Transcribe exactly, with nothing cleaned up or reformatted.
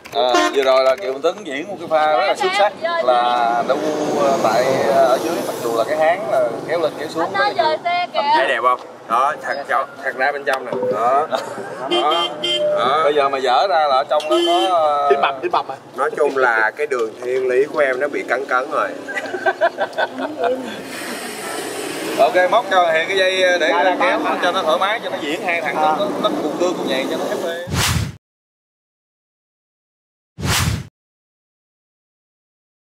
À, vừa rồi là Kiều Minh Tuấn diễn một cái pha rất là xuất sắc là đu tại ở dưới, mặc dù là cái háng là kéo lên kéo xuống đó, thấy đẹp không? Đó, thật cho thật ra bên trong nè. Đó. Đó. Đó. Bây giờ mà dở ra là ở trong nó có thịt bằm, thịt bằm à. Nói chung là cái đường thiên lý của em nó bị cấn cấn rồi. Ok, móc cho Hiền cái dây để kéo cho nó thoải mái, cho nó diễn hai thằng nó nó cùng cương cùng nhảy cho nó happy.